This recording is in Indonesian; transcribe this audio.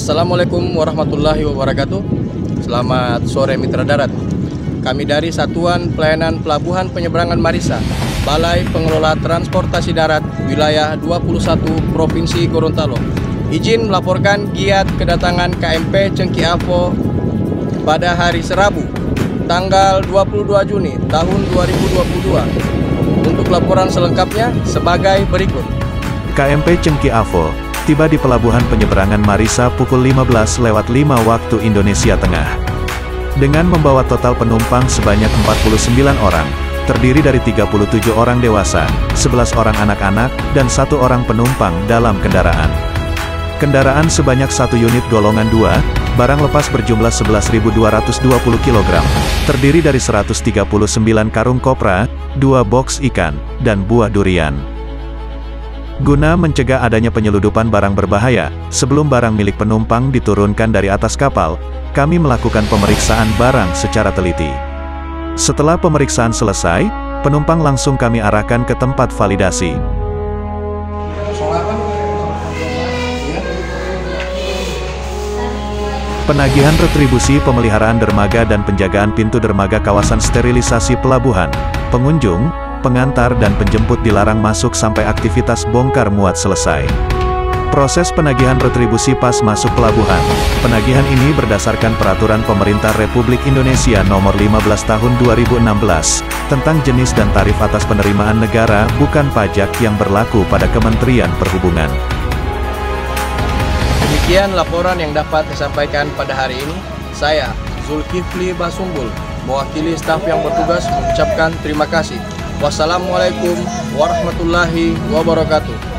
Assalamualaikum warahmatullahi wabarakatuh. Selamat sore mitra darat. Kami dari Satuan Pelayanan Pelabuhan Penyeberangan Marisa, Balai Pengelola Transportasi Darat, Wilayah 21 Provinsi Gorontalo, izin melaporkan giat kedatangan KMP Cengki Avo pada hari Rabu, tanggal 22 Juni tahun 2022. Untuk laporan selengkapnya sebagai berikut. KMP Cengki Avo tiba di Pelabuhan Penyeberangan Marisa pukul 15:05 waktu Indonesia Tengah. Dengan membawa total penumpang sebanyak 49 orang, terdiri dari 37 orang dewasa, 11 orang anak-anak, dan 1 orang penumpang dalam kendaraan. Kendaraan sebanyak 1 unit golongan 2, barang lepas berjumlah 11.220 kg, terdiri dari 139 karung kopra, 2 boks ikan, dan buah durian. Guna mencegah adanya penyeludupan barang berbahaya, sebelum barang milik penumpang diturunkan dari atas kapal, kami melakukan pemeriksaan barang secara teliti. Setelah pemeriksaan selesai, penumpang langsung kami arahkan ke tempat validasi. Penagihan retribusi pemeliharaan dermaga dan penjagaan pintu dermaga kawasan sterilisasi pelabuhan, pengunjung, pengantar dan penjemput dilarang masuk sampai aktivitas bongkar muat selesai. Proses penagihan retribusi pas masuk pelabuhan. Penagihan ini berdasarkan Peraturan Pemerintah Republik Indonesia Nomor 15 Tahun 2016, tentang jenis dan tarif atas penerimaan negara bukan pajak yang berlaku pada Kementerian Perhubungan. Demikian laporan yang dapat disampaikan pada hari ini. Saya, Zulkifli Basumbul, mewakili staf yang bertugas mengucapkan terima kasih. Wassalamualaikum warahmatullahi wabarakatuh.